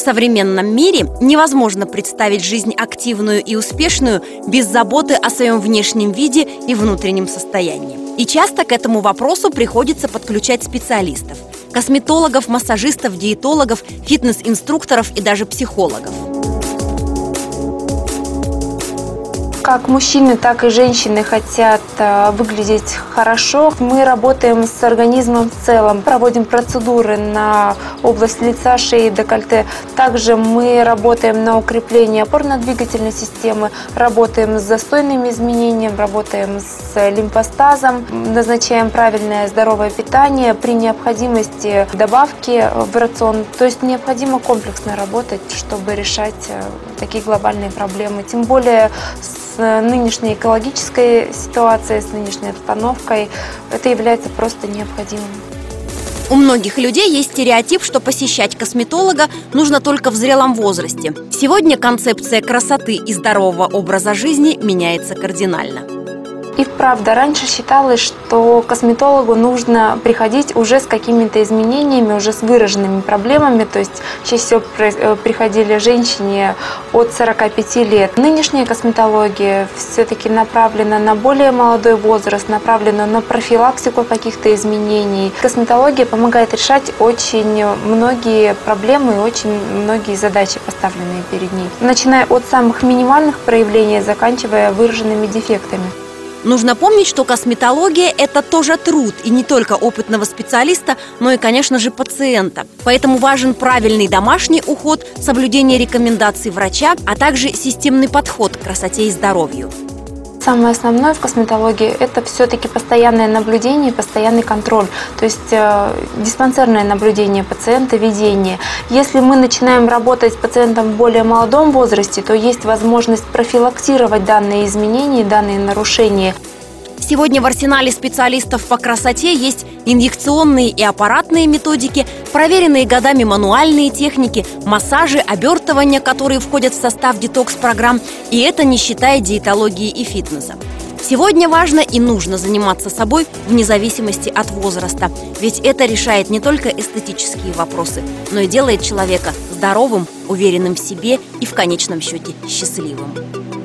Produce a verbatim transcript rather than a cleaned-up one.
В современном мире невозможно представить жизнь активную и успешную без заботы о своем внешнем виде и внутреннем состоянии. И часто к этому вопросу приходится подключать специалистов – косметологов, массажистов, диетологов, фитнес-инструкторов и даже психологов. Как мужчины, так и женщины хотят выглядеть хорошо. Мы работаем с организмом в целом, проводим процедуры на область лица, шеи, декольте. Также мы работаем на укрепление опорно-двигательной системы, работаем с застойными изменениями, работаем с лимфостазом, назначаем правильное здоровое питание, при необходимости добавки в рацион. То есть необходимо комплексно работать, чтобы решать такие глобальные проблемы. Тем более с нынешней экологической ситуацией, с нынешней обстановкой это является просто необходимым. У многих людей есть стереотип, что посещать косметолога нужно только в зрелом возрасте. Сегодня концепция красоты и здорового образа жизни меняется кардинально. И правда, раньше считалось, что к косметологу нужно приходить уже с какими-то изменениями, уже с выраженными проблемами. То есть чаще всего приходили женщине от сорока пяти лет. Нынешняя косметология все-таки направлена на более молодой возраст, направлена на профилактику каких-то изменений. Косметология помогает решать очень многие проблемы и очень многие задачи, поставленные перед ней. Начиная от самых минимальных проявлений, заканчивая выраженными дефектами. Нужно помнить, что косметология – это тоже труд, и не только опытного специалиста, но и, конечно же, пациента. Поэтому важен правильный домашний уход, соблюдение рекомендаций врача, а также системный подход к красоте и здоровью. Самое основное в косметологии – это все-таки постоянное наблюдение и постоянный контроль, то есть э, диспансерное наблюдение пациента, ведение. Если мы начинаем работать с пациентом в более молодом возрасте, то есть возможность профилактировать данные изменения, данные нарушения. Сегодня в арсенале специалистов по красоте есть инъекционные и аппаратные методики, проверенные годами мануальные техники, массажи, обертывания, которые входят в состав детокс-программ, и это не считая диетологии и фитнеса. Сегодня важно и нужно заниматься собой вне зависимости от возраста, ведь это решает не только эстетические вопросы, но и делает человека здоровым, уверенным в себе и в конечном счете счастливым.